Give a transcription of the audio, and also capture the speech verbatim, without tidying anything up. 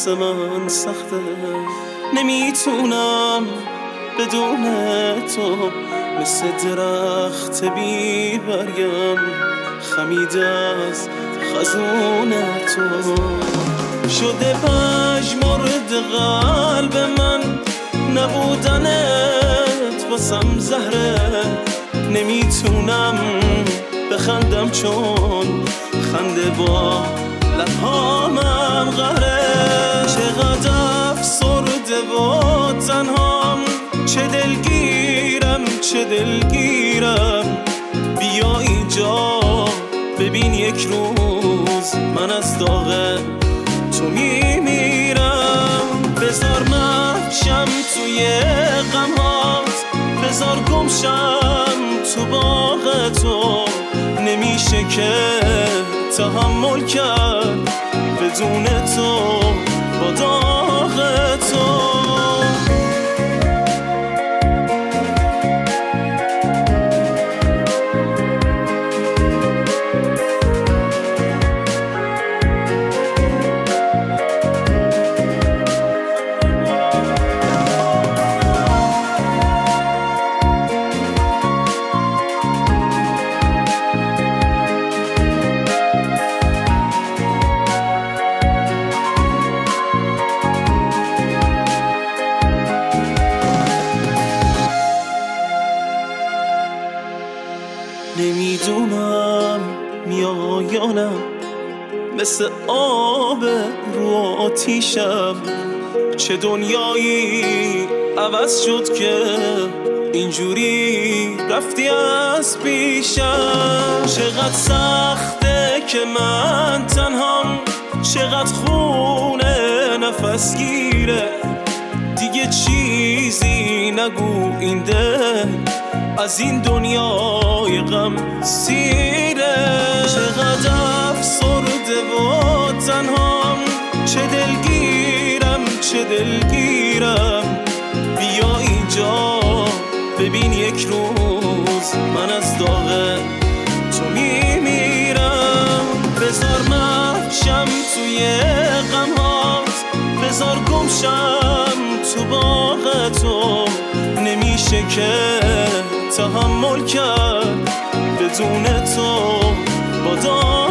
واسه من سخته، نمیتونم بدون تو مثل درخت بی برگم خمید از خزون تو. شده پژمرد قلب من نبودنت واسم زهره، نمیتونم بخندم چون خنده با لبهامم قهره. چقدر افسرده و تنهام، چه دلگیرم چه دلگیرم. بیا اینجا ببین یک روز من از داغ تو میمیرم. بذار محشم توی غمات، بذار گمشم تو باغ تو. نمیشه که تحمل کرد بدون تو با داغ تو. نمیدونم میایانم مثل آب رو آتیشم، چه دنیایی عوض شد که اینجوری رفتی از پیشم. چقدر سخته که من تنهام، چقدر خونه نفس گیره. دیگه چیزی نگو این دل از این دنیای غم سیره. چقدر افسرده و تنهام، چه دلگیرم چه دلگیرم. بیا اینجا ببین یک روز من از داغ تو میمیرم. بذار محشم توی غمات، بذار گمشم تو باغ تو. نمیشه که تحمل کرد بدون تو با